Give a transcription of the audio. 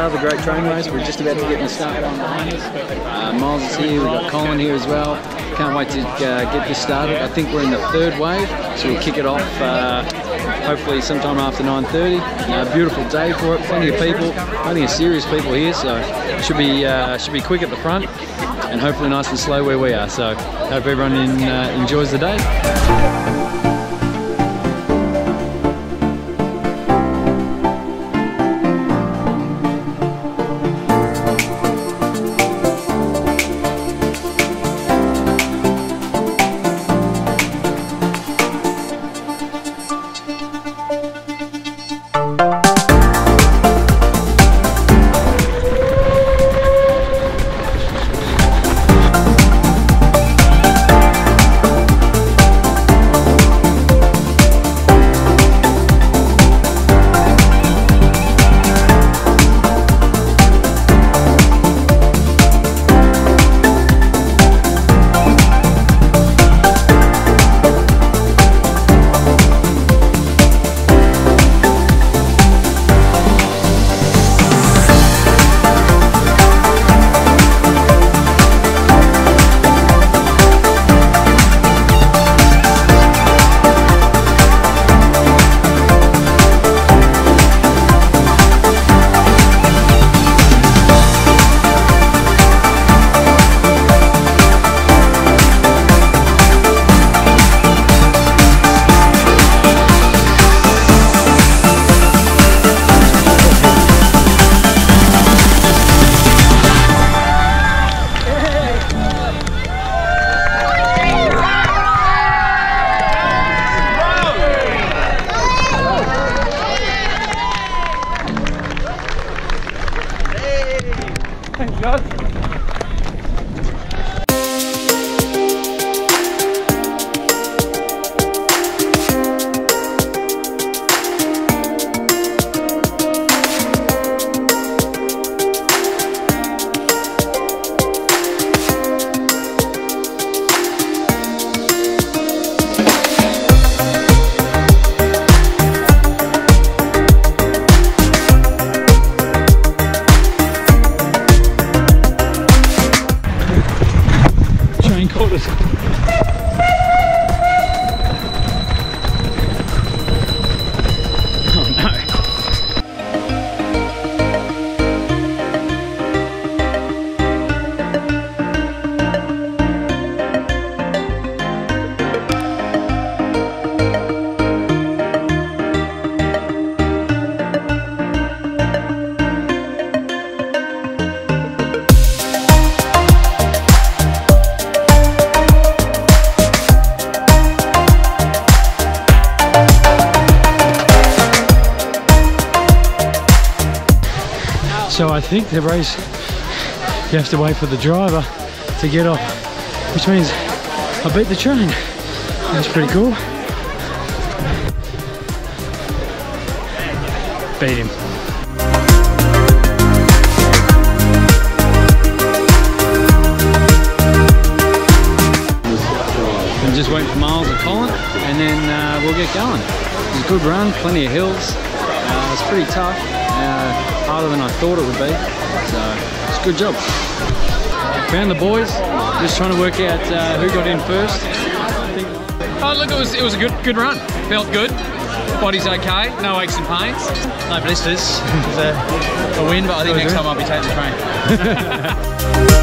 another great train race. We're just about to get the start on behind us. Miles is here, we've got Colin here as well. Can't wait to get this started. I think we're in the third wave, so we'll kick it off hopefully sometime after 9:30. Beautiful day for it, plenty of people, plenty of serious people here, so it should be quick at the front and hopefully nice and slow where we are. So hope everyone enjoys the day. So I think the race, you have to wait for the driver to get off, which means I beat the train. That's pretty cool. Beat him. I'm just waiting for Miles and Colin, and then we'll get going. It's a good run, plenty of hills. It's pretty tough. Harder than I thought it would be, so it's a good job. Found the boys, just trying to work out who got in first. Oh look, it was a good run. Felt good. Body's okay, no aches and pains. No blisters. It was a win, but I think next time I'll be taking the train.